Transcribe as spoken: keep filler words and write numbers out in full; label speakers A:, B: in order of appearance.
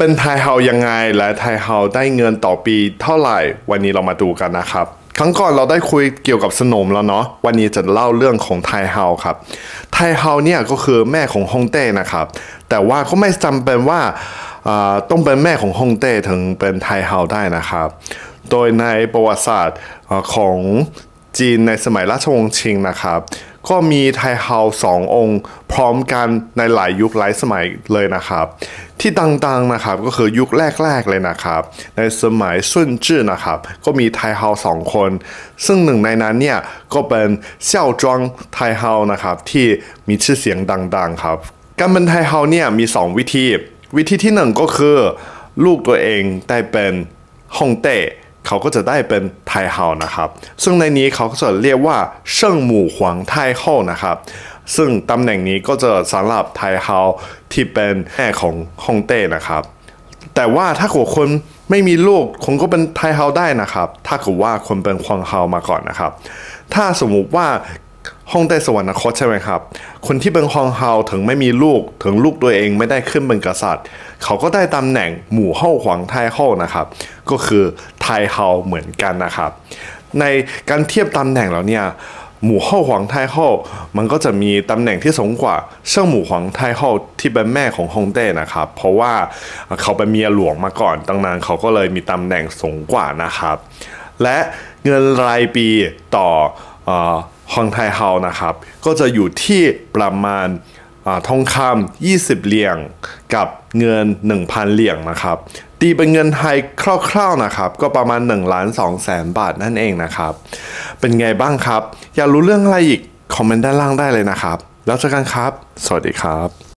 A: เป็นไทเฮายังไงและไทเฮาได้เงินต่อปีเท่าไหร่วันนี้เรามาดูกันนะครับครั้งก่อนเราได้คุยเกี่ยวกับสนมแล้วเนาะวันนี้จะเล่าเรื่องของไทเฮาครับไทเฮาเนี่ยก็คือแม่ของฮ่องเต้นะครับแต่ว่าก็ไม่จำเป็นว่าต้องเป็นแม่ของฮ่องเต้ถึงเป็นไทเฮาได้นะครับโดยในประวัติศาสตร์ของจีนในสมัยราชวงศ์ชิงนะครับก็มีไทเฮาสององค์พร้อมกันในหลายยุคหลายสมัยเลยนะครับที่ดังๆนะครับก็คือยุคแรกๆเลยนะครับในสมัยซุนจื้อนะครับก็มีไทเฮาสองคนซึ่งหนึ่งในนั้นเนี่ยก็เป็นเซี่ยวจวงไทเฮานะครับที่มีชื่อเสียงดังๆครับการเป็นไทเฮาเนี่ยมีสองวิธีวิธีที่หนึ่งก็คือลูกตัวเองได้เป็นฮ่องเต้เขาก็จะได้เป็นไทเฮานะครับซึ่งในนี้เขาก็จะเรียกว่าเซิ่งหมู่หวงไทเฮานะครับซึ่งตำแหน่งนี้ก็จะสำหรับไทเฮาที่เป็นแม่ของฮ่องเต้นะครับแต่ว่าถ้าเกิดคนไม่มีลูกคงก็เป็นไทเฮาได้นะครับถ้าเกิดว่าคนเป็นควางเฮามาก่อนนะครับถ้าสมมุติว่าฮ่องเต้สวรรคตใช่ไหมครับคนที่เป็นควางเฮาถึงไม่มีลูกถึงลูกตัวเองไม่ได้ขึ้นเป็นกษัตริย์เขาก็ได้ตำแหน่งหมู่เฮาหวงไทเฮานะครับก็คือไทเฮาเหมือนกันนะครับในการเทียบตำแหน่งแล้วเนี่ยหมู่เฮาหวงไทเฮามันก็จะมีตำแหน่งที่สูงกว่าเซิ่งหมู่หวงไทเฮาที่เป็นแม่ของฮ่องเต้นะครับเพราะว่าเขาเป็นเมียหลวงมาก่อนดังนั้นเขาก็เลยมีตำแหน่งสูงกว่านะครับและเงินรายปีต่อฮวงไทเฮานะครับก็จะอยู่ที่ประมาณทองคำยี่สิบเหรียญกับเงิน หนึ่งพัน เหรียญนะครับตีเป็นเงินไทยคร่าวๆนะครับก็ประมาณหนึ่งล้านสองแสนบาทนั่นเองนะครับเป็นไงบ้างครับอยากรู้เรื่องอะไรอีกคอมเมนต์ด้านล่างได้เลยนะครับแล้วเจอกันครับสวัสดีครับ